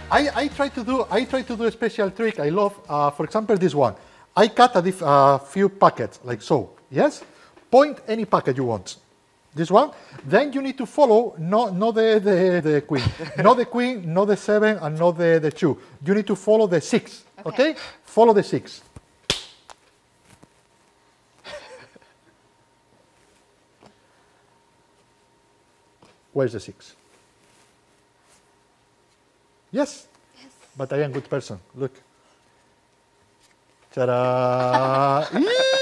I try to do a special trick I love. For example, this one. I cut a few packets like so. Yes. Point any packet you want. This one. Then you need to follow not the queen, not the queen, not the 7, and not the 2. You need to follow the 6. Okay. Follow the 6. Where's the 6? Yes? Yes. But I am a good person. Look. Ta-da!